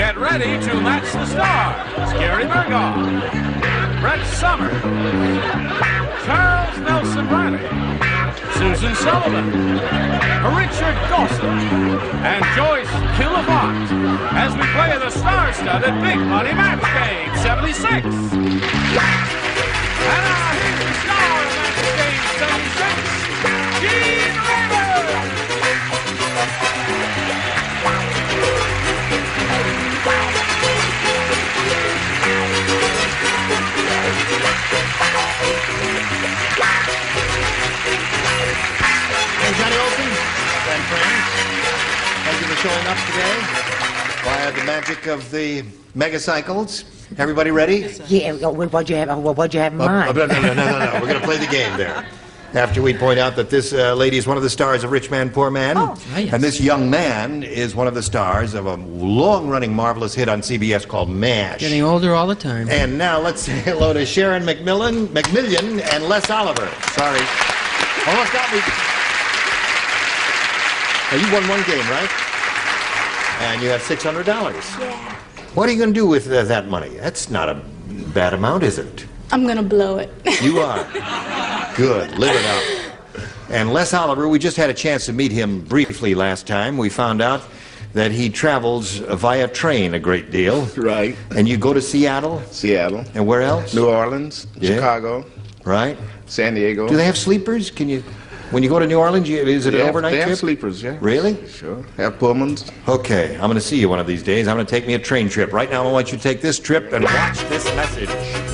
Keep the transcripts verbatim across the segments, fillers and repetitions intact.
Get ready to match the stars. Gary Burghoff, Brett Summers, Charles Nelson Reilly, Susan Sullivan, Richard Dawson, and Joyce Bulifant as we play the star-studded Big Money Match Game seventy-six. And now here's the star of Match Game seventy-six, Gene Raymond. Hey, Johnny Olson and friends, thank you for showing up today via the magic of the megacycles. Everybody ready? Yeah, what'd you have, what'd you have in mind? Oh, no, no, no, no, no, we're going to play the game there. After we point out that this uh, lady is one of the stars of Rich Man, Poor Man, oh, yes. and this young man is one of the stars of a long-running marvelous hit on C B S called MASH. Getting older all the time. And now let's say hello to Sharon McMillan, McMillion and Les Oliver. Sorry. Almost got me. Now, you won one game, right? And you have six hundred dollars. Yeah. What are you going to do with uh, that money? That's not a bad amount, is it? I'm going to blow it. You are. Good. Live it up. And Les Oliver, we just had a chance to meet him briefly last time. We found out that he travels via train a great deal. Right. And you go to Seattle? Seattle. And where else? New Orleans, Yeah. Chicago, Right. San Diego. Do they have sleepers? Can you, when you go to New Orleans, you, is it They an have- overnight They trip? have sleepers, yeah. Really? Sure. Have Pullmans. Okay, I'm going to see you one of these days. I'm going to take me a train trip. Right now, I want you to take this trip and watch this message.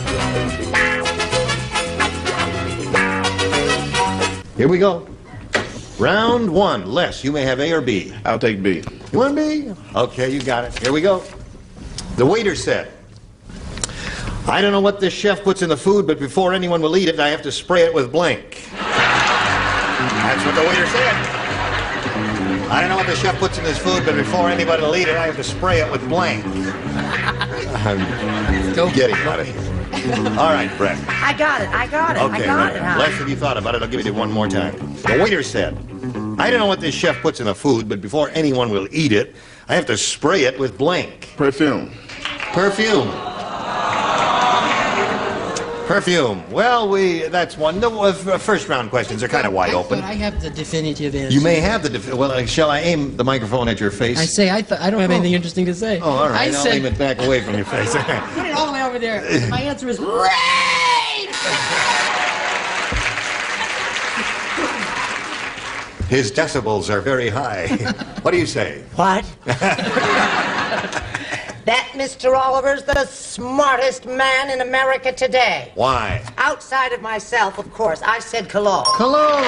Here we go. Round one. Les, you may have A or B. I'll take B. You want B? Okay, you got it. Here we go. The waiter said, I don't know what this chef puts in the food, but before anyone will eat it, I have to spray it with blank. That's what the waiter said. I don't know what the chef puts in this food, but before anybody will eat it, I have to spray it with blank. I'm Go. getting out of here. All right, Brett. I got it, I got it, Okay, I got right. it. Huh? Les, have you thought about it? I'll give it to you one more time. The waiter said, I don't know what this chef puts in the food, but before anyone will eat it, I have to spray it with blank. Perfume. Perfume. Perfume. Well, we, that's one. The uh, first round questions are kind of wide I open. thought I have the definitive answer. You may have the, def well, uh, shall I aim the microphone at your face? I say I, th I don't have anything interesting to say. Oh, all right. I I'll said, aim it back away from your face. put it all the way over there. My answer is rain! His decibels are very high. What do you say? What? That Mister Oliver's the smartest man in America today. Why? Outside of myself, of course. I said cologne. Cologne.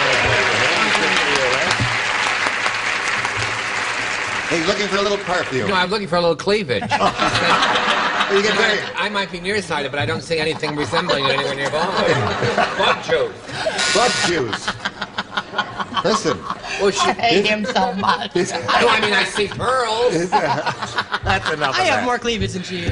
He's looking for a little perfume. No, I'm looking for a little cleavage. You get very... I might be nearsighted, but I don't see anything resembling it anywhere nearby. Butt juice. Butt juice. Listen. Well, she, I hate him so much. no, I mean, I see pearls. That's enough I of have that. more cleavage than she.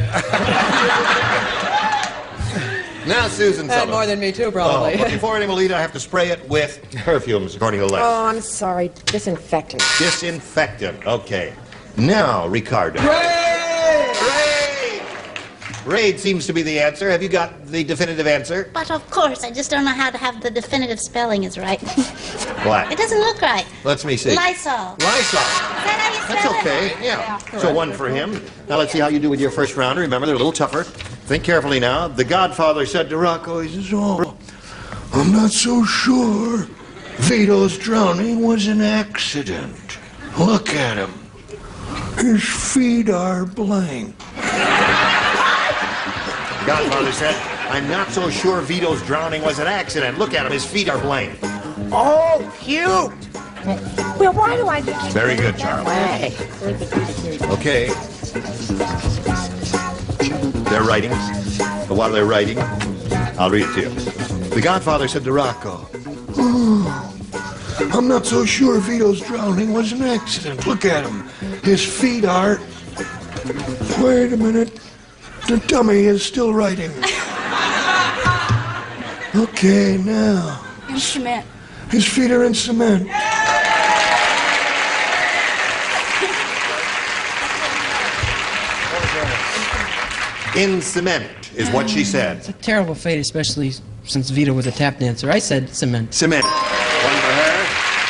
Now, Susan And Sullivan. more than me too, Oh, probably. but before anyone will eat, I have to spray it with perfumes, according to Les. Oh, I'm sorry. Disinfectant. Disinfectant. Okay. Now, Ricardo. Rain! Raid! Raid seems to be the answer. Have you got the definitive answer? But of course, I just don't know how to have the definitive spelling is right. What? It doesn't look right. Let me see. Lysol. Lysol. Is that how you That's spell it? okay. Yeah. So one for him. Now let's see how you do with your first rounder. Remember, they're a little tougher. Think carefully now. The Godfather said to Rocco, he says, oh, I'm not so sure Vito's drowning was an accident. Look at him. His feet are blank. Godfather said, I'm not so sure Vito's drowning was an accident. Look at him. His feet are blank. Oh, cute. Well, why do I think he's Very good, Charles. way? Okay. They're writing. But while they're writing, I'll read it to you. The Godfather said to Rocco, oh, I'm not so sure Vito's drowning was an accident. Look at him. His feet are... Wait a minute. The dummy is still writing. Okay, now. In cement. His feet are in cement. in cement, is what she said. It's a terrible fate, especially since Vita was a tap dancer. I said cement. Cement. One for her.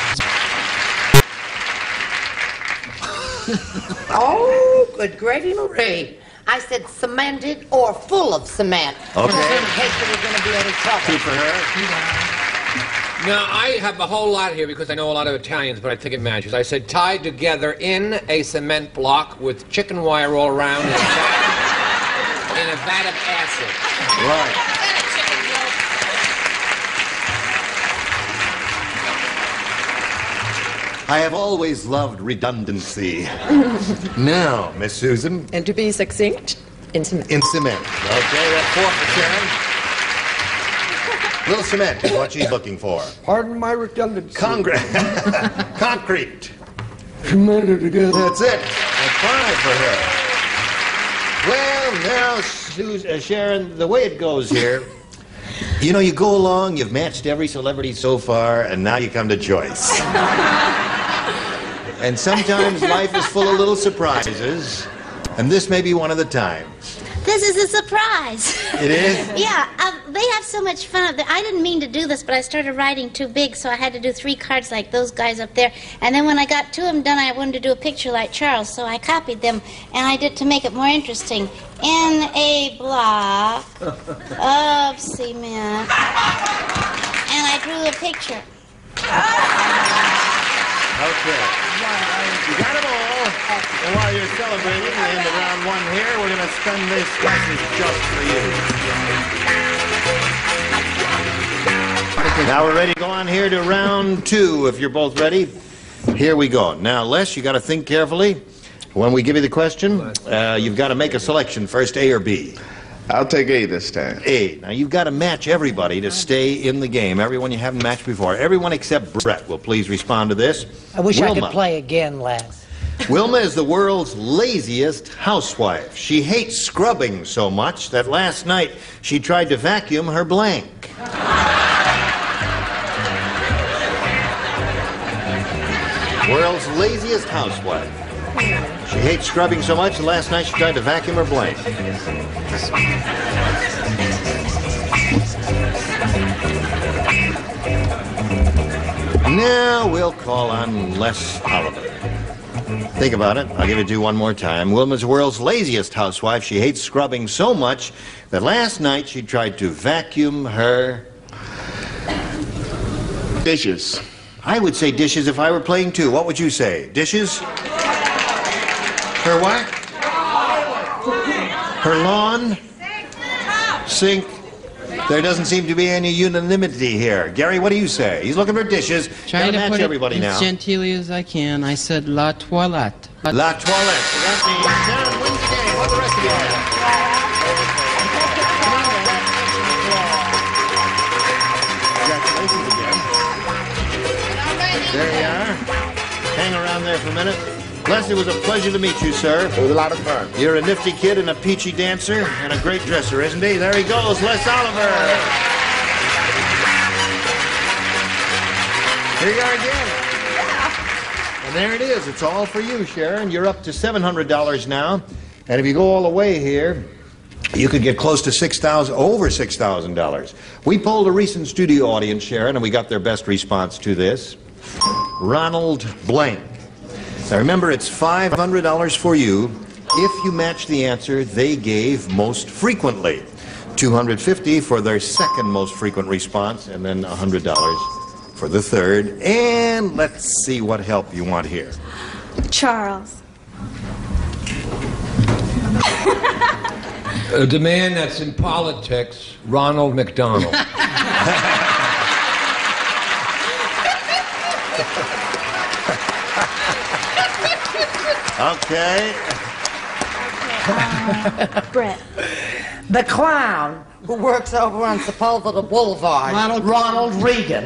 Oh, good gravy, Marie. I said cemented or full of cement. Okay. In case there was going to be any trouble. Two for her. Now, I have a whole lot here because I know a lot of Italians, but I think it matches. I said tied together in a cement block with chicken wire all around in a vat, in a vat of acid. Right. I have always loved redundancy. Now, Miss Susan. And to be succinct, in cement. In cement. Okay, that's four for Sharon. Little cement is what she's looking for. Pardon my redundancy. Congre Concrete. Cemented together. That's it. That's five for her. Well, now, Susan, uh, Sharon, the way it goes here, you know, you go along, you've matched every celebrity so far, and now you come to Joyce. And sometimes life is full of little surprises, and this may be one of the times. This is a surprise. It is? Yeah, uh, they have so much fun. I didn't mean to do this, but I started writing too big, so I had to do three cards like those guys up there. And then when I got two of them done, I wanted to do a picture like Charles, so I copied them, and I did to make it more interesting. In a block of cement, and I drew a picture. Okay. You got them all. And while you're celebrating the end of round one here, we're going to spend this message just for you. Now we're ready to go on here to round two, if you're both ready. Here we go. Now, Les, you got to think carefully. When we give you the question, uh, you've got to make a selection first, A or B. I'll take A this time. A. Now, you've got to match everybody to stay in the game. Everyone you haven't matched before. Everyone except Brett will please respond to this. I wish Wilma. I could play again, Les. Wilma is the world's laziest housewife. She hates scrubbing so much that last night she tried to vacuum her blank. World's laziest housewife. She hates scrubbing so much that last night she tried to vacuum her blank. Now we'll call on Les Oliver. Think about it. I'll give it to you one more time. Wilma's the world's laziest housewife. She hates scrubbing so much that last night she tried to vacuum her... Dishes. I would say dishes if I were playing too. What would you say? Dishes? Her what? Her lawn? Sink. There doesn't seem to be any unanimity here. Gary, what do you say? He's looking for dishes. Trying Gotta to match put everybody it now. as genteelly as I can. I said la toilette. La toilette. So that means Sharon wins the game. What the rest of you have? Congratulations again. There you are. Hang around there for a minute. Les, it was a pleasure to meet you, sir. It was a lot of fun. You're a nifty kid and a peachy dancer and a great dresser, isn't he? There he goes, Les Oliver. Here you are again. And there it is. It's all for you, Sharon. You're up to seven hundred dollars now. And if you go all the way here, you could get close to six thousand dollars, over six thousand dollars. We polled a recent studio audience, Sharon, and we got their best response to this. Ronald Blank. Now remember, it's five hundred dollars for you if you match the answer they gave most frequently. two hundred fifty dollars for their second most frequent response, and then one hundred dollars for the third. And let's see what help you want here. Charles. A demand that's in politics, Ronald McDonald. Okay. Uh, Brett. The clown who works over on Sepulveda Boulevard. Ronald- Ronald Reagan.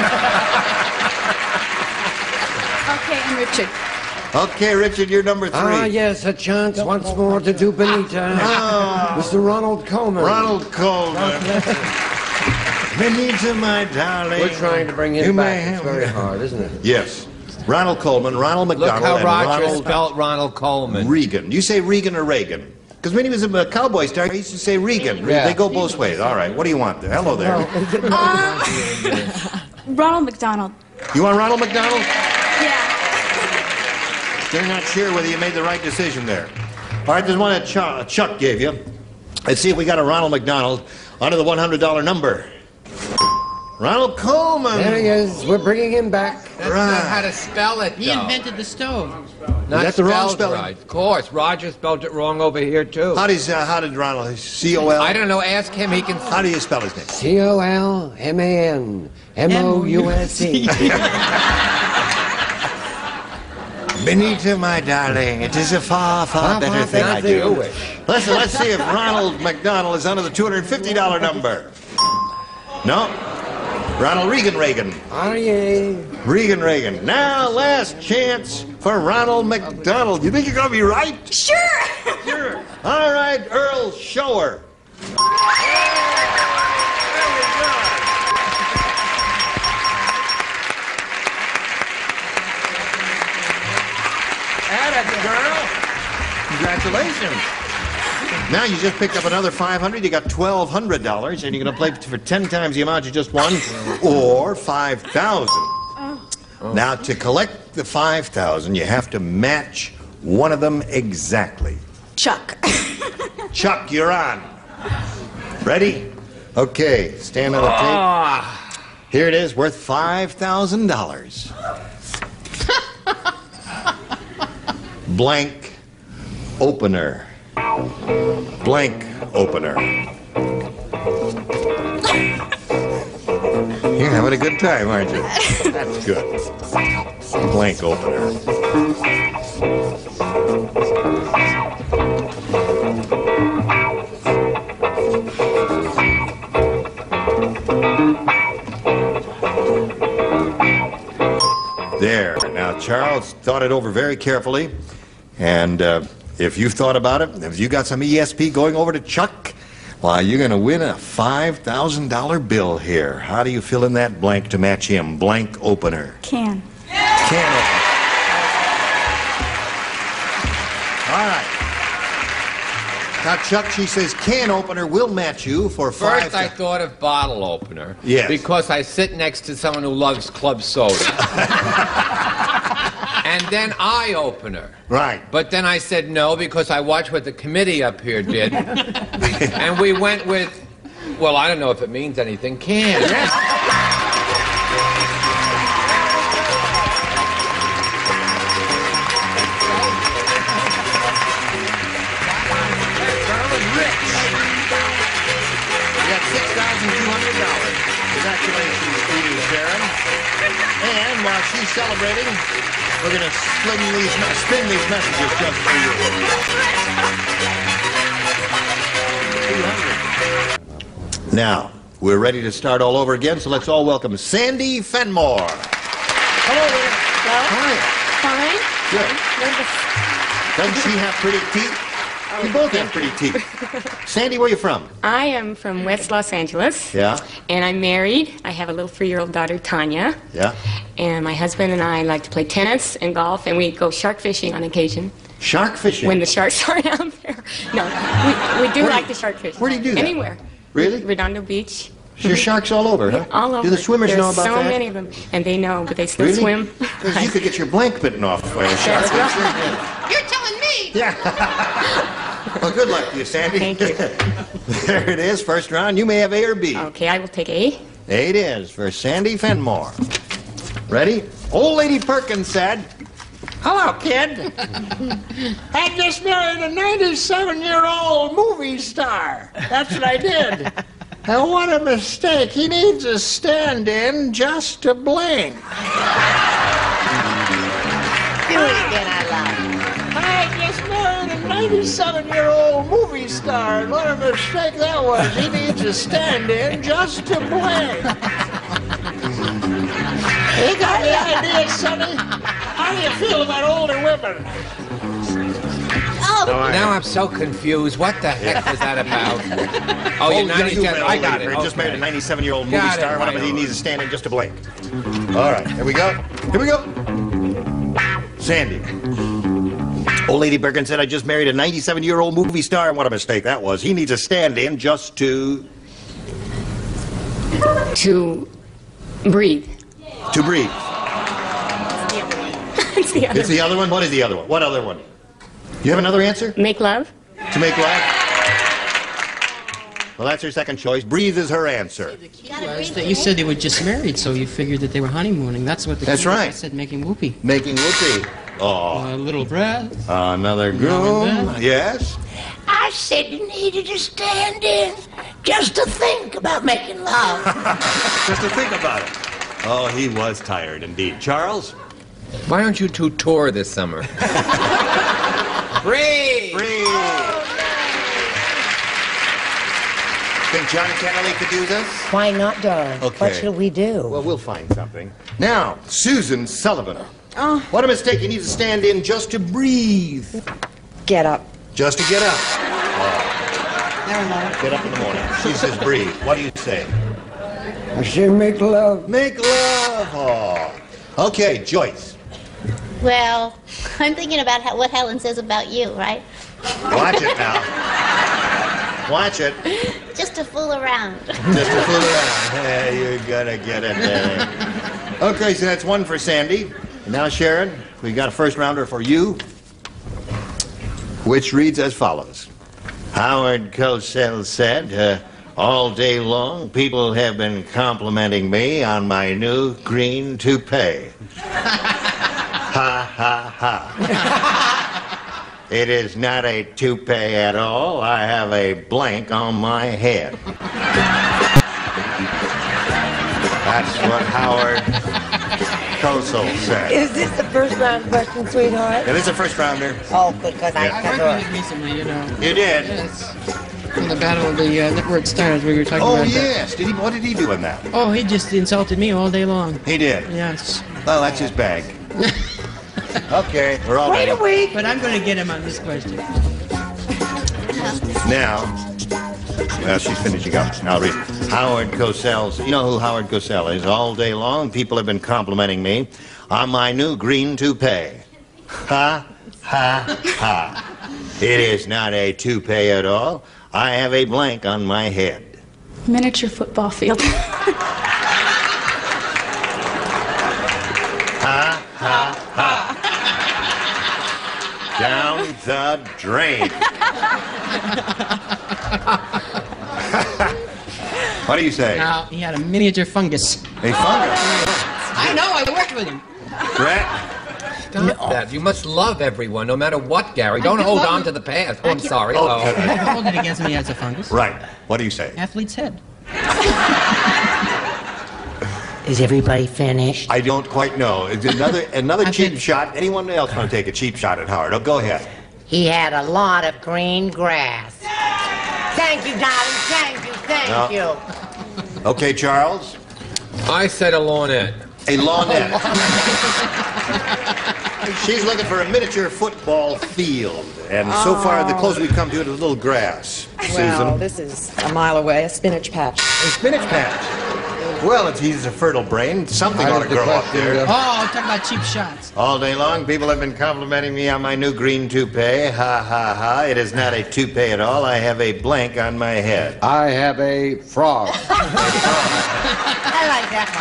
Okay, and Richard. Okay, Richard, you're number three. Ah, yes, a chance once more to do Benita. Oh. Mister Ronald Coleman. Ronald Coleman. Benita, my darling. We're trying to bring him You may back. It's have- very hard, isn't it? Yes. Ronald Coleman, Ronald Look McDonald, how and Roger Ronald spelled Ronald Coleman. Reagan. You say Reagan or Reagan? Because when he was a cowboy star, he used to say Regan. Yeah. They go both ways. All right, what do you want there? Hello there. Uh, Ronald McDonald. You want Ronald McDonald? Yeah. They're not sure whether you made the right decision there. All right, there's one that Chuck, Chuck gave you. Let's see if we got a Ronald McDonald under the one hundred dollar number. Ronald Coleman. There he is. We're bringing him back. That's Right. not how to spell it, He though. invented the stove. Not Is that the wrong spelled spelling? right. Of course. Roger spelled it wrong over here, too. How does uh, how did Ronald C O L? I don't know. Ask him. He can... How do you spell his name? C O L M A N M O U S E. Benita, my darling, it is a far, far, Far, better far thing better I thing do. you wish. Listen, let's see if Ronald McDonald is under the two hundred fifty dollar number. No. Ronald Regan Reagan. R E A. Regan Reagan. Now, last chance for Ronald McDonald. You think you're going to be right? Sure. Sure. All right, Earl, show her. Atta girl. Congratulations. Now you just picked up another five hundred dollars. You got twelve hundred dollars, and you're going to play for ten times the amount you just won, or five thousand dollars. Oh. Now, to collect the five thousand dollars, you have to match one of them exactly. Chuck. Chuck, you're on. Ready? Okay, stand on the tape. Here it is, worth five thousand dollars. Blank opener. Blank opener. You're having a good time, aren't you? That's good. Blank opener. There. Now, Charles thought it over very carefully, and uh, if you've thought about it, if you got some E S P going over to Chuck, well, you're going to win a five thousand dollar bill here. How do you fill in that blank to match him? Blank opener. Can. Can opener. All right. Now, Chuck, she says can opener will match you for five. First, I thought of bottle opener. Yes. Because I sit next to someone who loves club soda. And then eye opener. Right. But then I said no because I watched what the committee up here did. And we went with, well, I don't know if it means anything, can. Congratulations to you, Sharon. And while she's celebrating, we're going to spin these, spin these messages just for you. two hundred. Now, we're ready to start all over again, so let's all welcome Sandy Fenmore. Hello there. Fine. Hi. Good. Doesn't she have pretty teeth? We both have pretty teeth. Sandy, where are you from? I am from West Los Angeles. Yeah. And I'm married. I have a little three-year-old daughter, Tanya. Yeah. And my husband and I like to play tennis and golf, and we go shark fishing on occasion. Shark fishing? When the sharks are out there. No, we, we do Where like do you- to shark fish. where do you do that? Anywhere. Really? Redondo Beach. There's sharks all over, huh? All over. Do the swimmers There's know about so that? many of them, and they know, but they still Really? swim. Because you could get your blank bitten off by a shark. That's right. You're telling me. Yeah. Well, good luck to you, Sandy. Thank you. There it is, first round. You may have A or B. Okay, I will take A. A it is for Sandy Fenmore. Ready? Old Lady Perkins said, Hello, kid. I just married a ninety-seven-year-old movie star. That's what I did. And what a mistake. He needs a stand-in just to blink. Do it again, I love. I just married a ninety-seven-year-old movie star, and what a mistake that was. He needs a stand-in just to blink. You got the idea, Sonny? How do you feel about older women? Oh. Now I'm so confused. What the heck was that about? Oh, you're ninety-seven. I got it. Just married a ninety-seven-year-old movie Got it, star. One of right them, he on. needs to stand in just to blink. All right, here we go. Here we go. Sandy. Old Lady Bergen said I just married a ninety-seven-year-old movie star, and what a mistake that was. He needs a stand-in just to... To breathe. To breathe. It's the other It's the other one? What is the other one? What other one? You have another answer? Make love. To make love? Well, that's her second choice. Breathe is her answer. Was that you said they were just married, so you figured that they were honeymooning. That's what the That's key was. right. I said making whoopee. Making whoopee. Oh. A little breath. Another groom. Yes? I said you needed to stand in just to think about making love. Just to think about it. Oh, he was tired indeed. Charles? Why don't you two tour this summer? Breathe! Breathe! Think John Kennedy could do this? Why not, darling? Okay. What shall we do? Well, we'll find something. Now, Susan Sullivan. Oh. What a mistake. You need to stand in just to breathe. Get up. Just to get up. There, Mom. Get up in the morning. She says breathe. What do you say? I say make love. Make love. Oh. Okay, Joyce. Well, I'm thinking about how, what Helen says about you, right? Watch it now. Watch it. Just to fool around. Just to fool around. Hey, you're gonna get it there. Okay, so that's one for Sandy. Now, Sharon, we got a first rounder for you, which reads as follows. Howard Cosell said, uh, all day long, people have been complimenting me on my new green toupee. Ha, ha, ha. It is not a toupee at all. I have a blank on my head. That's what Howard Cosell said. Is this the first round question, sweetheart? It is a first rounder. Oh, good, because Yeah. I I worked with him recently, you know. You did? Yes. In the Battle of the uh, Network Stars, we were talking Oh, about that. yes. Did he? What did he do in that? Oh, he just insulted me all day long. He did. Yes. Well, that's his bag. Okay, we're all Wait ready. a week. But I'm going to get him on this question. Now, well, she's finishing up. I'll read. Howard Cosell's. You know who Howard Cosell is? All day long, people have been complimenting me on my new green toupee. Ha, ha, ha. It is not a toupee at all. I have a blank on my head. Miniature football field. Ha, ha, ha. Down the drain. What do you say? Now, he had a miniature fungus. A fungus. I know, I worked with him. Brett? Stop that. You must love everyone, no matter what, Gary. Don't hold on to the past. Oh, I'm sorry. Oh, Oh. Hold it against me as a fungus. Right. What do you say? Athlete's head. Is everybody finished? I don't quite know. It's another another cheap shot. Anyone else want to take a cheap shot at Howard? Oh, go ahead. He had a lot of green grass. Thank you, darling. Thank you. Thank No. you. Okay, Charles. I said a lawnette. A lawnette. She's looking for a miniature football field. And so far, the closest we've come to it is a little grass. Well, Susan. this is a mile away, a spinach patch. A spinach patch. Well, if he's a fertile brain, something How ought to did the grow up question there. go? Oh, talk about cheap shots. All day long, people have been complimenting me on my new green toupee. Ha, ha, ha. It is not a toupee at all. I have a blank on my head. I have a frog. I like that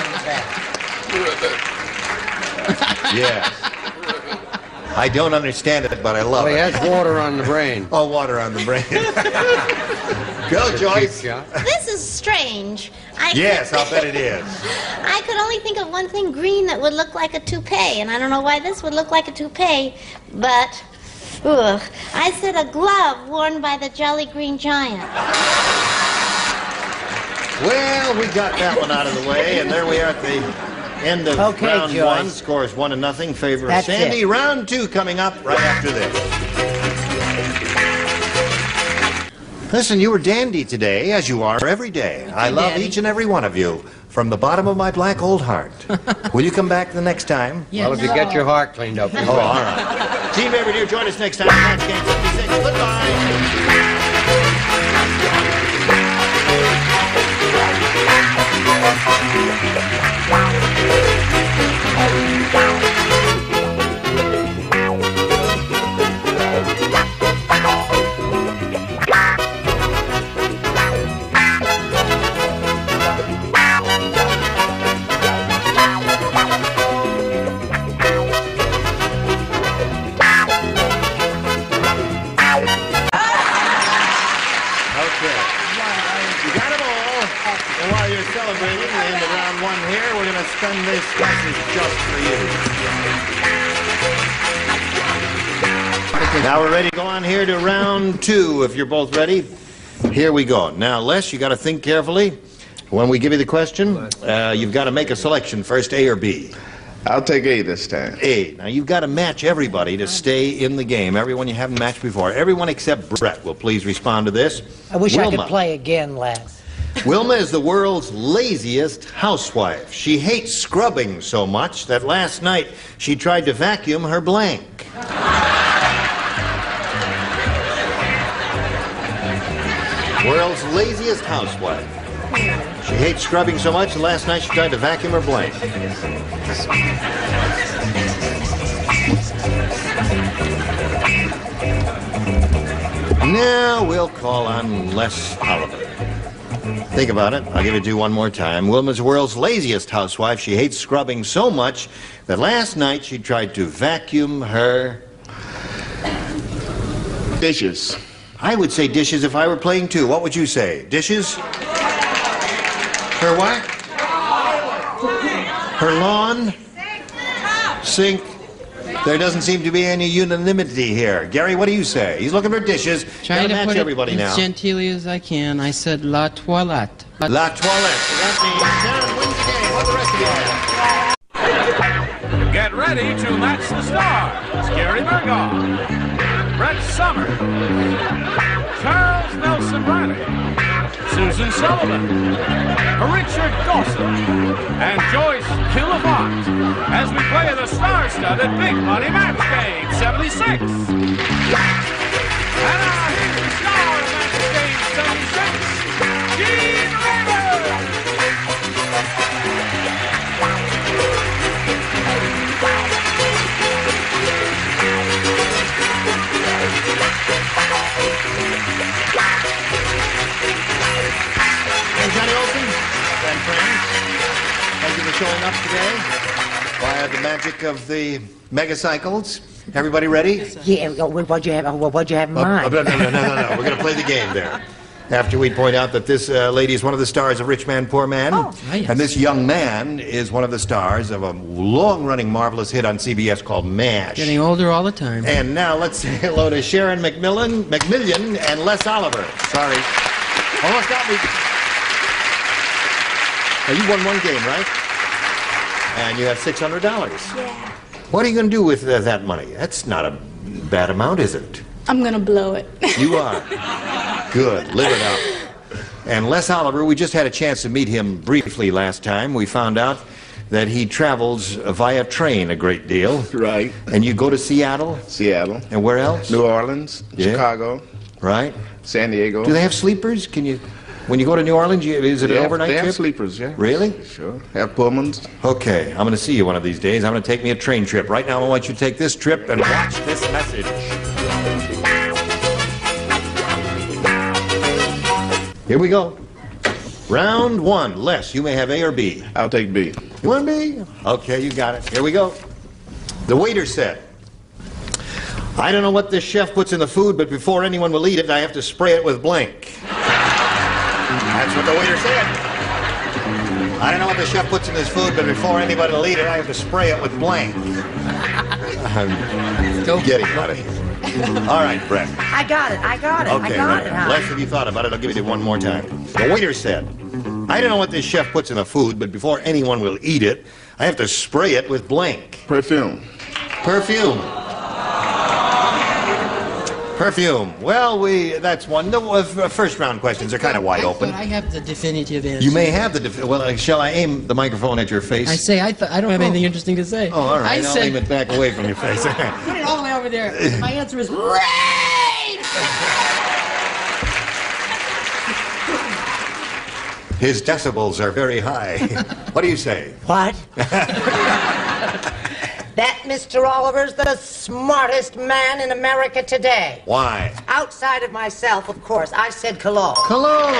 one better. Yes. I don't understand it, but I love Well, he it. has water on the brain. Oh, water on the brain. Go, Joyce. This is strange. I Yes, could, I'll bet it is. I could only think of one thing green that would look like a toupee, and I don't know why this would look like a toupee, but ugh, I said a glove worn by the Jolly Green Giant. Well, we got that one out of the way, and there we are at the end of Okay, round Joyce. one. Scores one to nothing, favor of That's Sandy. it. Round two coming up right after this. Listen, you were dandy today, as you are every day. I love Daddy. each and every one of you from the bottom of my black old heart. Will you come back the next time? Well, if you get your heart cleaned up. Oh, all right. Team Baby, dear, join us next time. Match Game fifty-six. Goodbye. spend this message just for you. Now we're ready to go on here to round two, if you're both ready. Here we go. Now, Les, you got to think carefully. When we give you the question, uh, you've got to make a selection first, A or B. I'll take A this time. A. Now, you've got to match everybody to stay in the game. Everyone you haven't matched before. Everyone except Brett will please respond to this. I wish Wilma. I could play again, Les. Wilma is the world's laziest housewife. She hates scrubbing so much that last night she tried to vacuum her blank. World's laziest housewife. She hates scrubbing so much that last night she tried to vacuum her blank. Now we'll call on Les Oliver. Think about it. I'll give it to you one more time. Wilma's the world's laziest housewife. She hates scrubbing so much that last night she tried to vacuum her... Dishes. I would say dishes if I were playing too. What would you say? Dishes? Her what? Her lawn? Sink. There doesn't seem to be any unanimity here. Gary, what do you say? He's looking for dishes. Trying Gotta to match put it everybody as now. genteelly as I can. I said La Toilette. But La Toilette. That means Sharon wins the game. What the rest of you have? Get ready to match the stars. Gary Burghoff, Brett Summers, Charles Nelson Reilly, Susan Sullivan, Richard Dawson, and Joyce Bulifant as we play the star-studded Big Money Match Game seventy-six. And our hidden star of Match Game seventy-six, Gene Raymond. And Johnny Olsen, and friends, thank you for showing up today via the magic of the megacycles. Everybody ready? Yeah, uh, what'd you have, uh, what'd you have in mind? Oh, no, no, no, no, no, no. We're going to play the game there. After we point out that this uh, lady is one of the stars of Rich Man, Poor Man, Oh. Ah, yes. and this young man is one of the stars of a long-running marvelous hit on C B S called MASH. getting older all the time. And now let's say hello to Sharon McMillan, McMillian and Les Oliver. Sorry. Almost got me. Now, you won one game, right? And you have six hundred dollars. Yeah. What are you going to do with uh, that money? That's not a bad amount, is it? I'm gonna blow it. You are. Good. Live it up. And Les Oliver, we just had a chance to meet him briefly last time. We found out that he travels via train a great deal. Right. And you go to Seattle? Seattle. And where else? New Orleans. Yeah. Chicago. Right. San Diego. Do they have sleepers? Can you, when you go to New Orleans, you, is it They an have- overnight they trip? have sleepers, yeah. Really? Sure. Have Pullmans. Okay, I'm going to see you one of these days. I'm going to take me a train trip. Right now, I want you to take this trip and watch this message. Here we go. Round one. Les, you may have A or B. I'll take B. You want B? Okay, you got it. Here we go. The waiter said, I don't know what this chef puts in the food, but before anyone will eat it, I have to spray it with blank. That's what the waiter said. I don't know what the chef puts in his food, but before anybody will eat it, I have to spray it with blank. I'm getting out of here. All right, Brett. I got it, I got it, Okay, I got right. it, huh? Less than you thought about it, I'll give it to you one more time. The waiter said, I don't know what this chef puts in the food, but before anyone will eat it, I have to spray it with blank. Perfume. Perfume. Perfume. Well, we, that's one. The uh, first round questions are kind of wide I open. thought I have the definitive answer. You may have the, def- well, uh, shall I aim the microphone at your face? I say I, th- I don't have anything interesting to say. Oh, all right, I I'll said, aim it back away from your face. Put it all the way over there. My answer is rain! His decibels are very high. What do you say? What? That Mister Oliver's the smartest man in America today. Why? Outside of myself, of course. I said cologne. Cologne!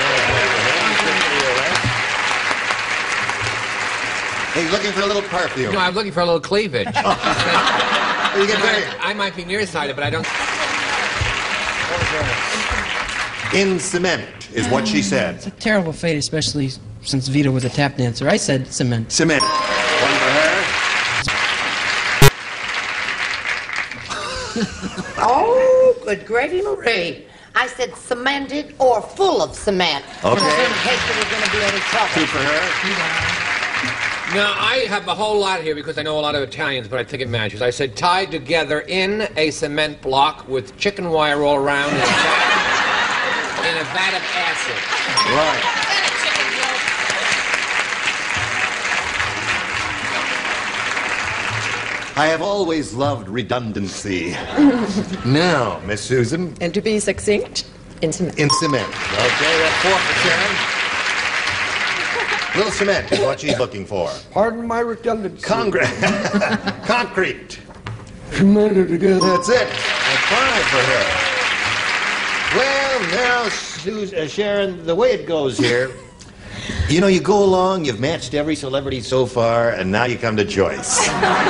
He's looking for a little perfume. No, I'm looking for a little cleavage. You get very... I might be nearsighted, but I don't... In cement, is what she said. it's a terrible fate, especially since Vito was a tap dancer. I said cement. Cement. One for her. Oh, good gravy, Marie. I said cemented or full of cement. Okay. In case there was going to be any trouble. Two for her. Now, I have a whole lot here because I know a lot of Italians, but I think it matches. I said tied together in a cement block with chicken wire all around in a vat, in a vat of acid. Right. I have always loved redundancy. Now, Miss Susan. And to be succinct, in cement. In cement. Okay, that's four for Sharon. Little cement is what she's looking for. Pardon my redundancy. Concrete. Concrete. Cemented together. That's it. That's five for her. Well, now, Susan, uh, Sharon, the way it goes here, you know, you go along, you've matched every celebrity so far, and now you come to Joyce.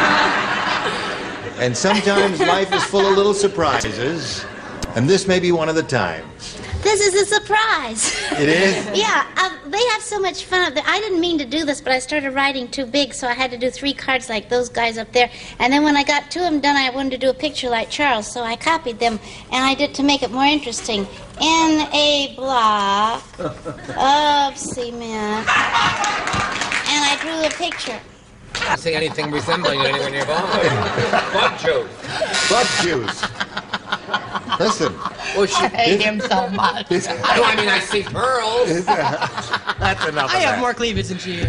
And sometimes life is full of little surprises, and this may be one of the times. This is a surprise. It is? Yeah, um, they have so much fun. I didn't mean to do this, but I started writing too big, so I had to do three cards like those guys up there. And then when I got two of them done, I wanted to do a picture like Charles, so I copied them, and I did to make it more interesting. In a block of cement, and I drew a picture. I don't see anything resembling it anywhere nearby. Bug juice. Bug juice. Listen. Well, she, I hate him so much. no, I mean, I see pearls. That's enough I of have that. more cleavage than she.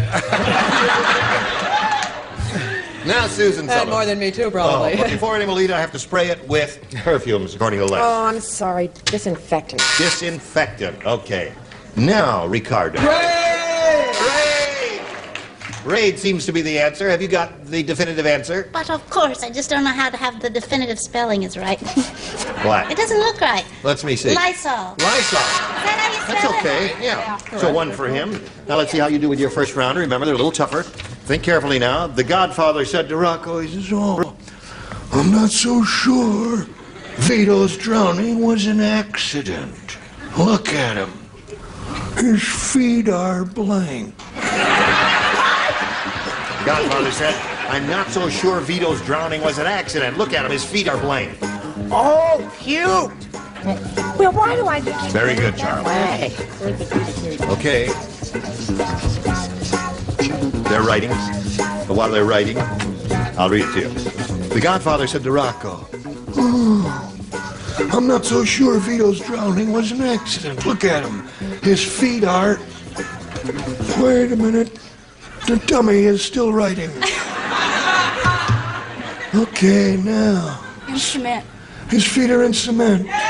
Now, Susan And Sullivan. more than me, too, probably. Oh, but before any will eat, I have to spray it with perfumes, according to Les. Oh, I'm sorry. Disinfectant. Disinfectant. Okay. Now, Ricardo. Ray! Raid! Raid seems to be the answer. Have you got the definitive answer? But of course, I just don't know how to have the definitive spelling is right. What? It doesn't look right. Let me see. Lysol. Lysol. Is that how you That's spell it? okay. Yeah. So one for him. Now let's see how you do with your first rounder. Remember, they're a little tougher. Think carefully now. The Godfather said to Rocco, he says, "Oh, I'm not so sure Vito's drowning was an accident. Look at him. His feet are blank." The Godfather said, "I'm not so sure Vito's drowning was an accident. Look at him. His feet are blank." Oh, cute. Well, why do I... Very good, Charles. Hey. Okay. They're writing. But while they're writing, I'll read it to you. The Godfather said to Rocco, "Oh, I'm not so sure Vito's drowning was an accident. Look at him. His feet are..." Wait a minute. The dummy is still writing. Okay, now. In cement. His feet are in cement.